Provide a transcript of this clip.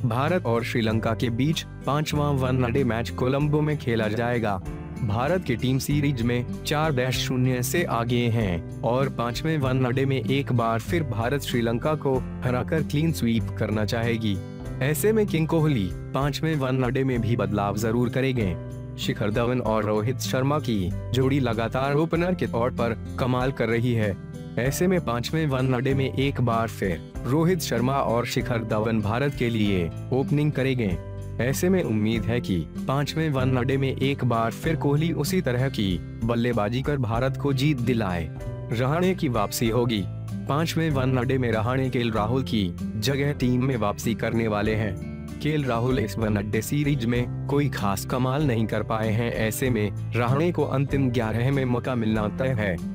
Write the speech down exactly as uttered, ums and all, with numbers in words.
भारत और श्रीलंका के बीच पांचवां वनडे मैच कोलंबो में खेला जाएगा। भारत की टीम सीरीज में चार शून्य से आगे हैं और पांचवें वनडे में एक बार फिर भारत श्रीलंका को हराकर क्लीन स्वीप करना चाहेगी। ऐसे में किंग कोहली पांचवें वनडे में भी बदलाव जरूर करेंगे। शिखर धवन और रोहित शर्मा की जोड़ी लगातार ओपनर के तौर पर कमाल कर रही है। ऐसे में पांचवें वनडे में एक बार फिर रोहित शर्मा और शिखर धवन भारत के लिए ओपनिंग करेंगे। ऐसे में उम्मीद है कि पांचवें वनडे में एक बार फिर कोहली उसी तरह की बल्लेबाजी कर भारत को जीत दिलाए। रहाणे की वापसी होगी। पांचवें वनडे में रहाणे केएल राहुल की जगह टीम में वापसी करने वाले हैं। केएल राहुल इस वनडे सीरीज में कोई खास कमाल नहीं कर पाए हैं। ऐसे में रहाणे को अंतिम ग्यारह में मौका मिलना तय है।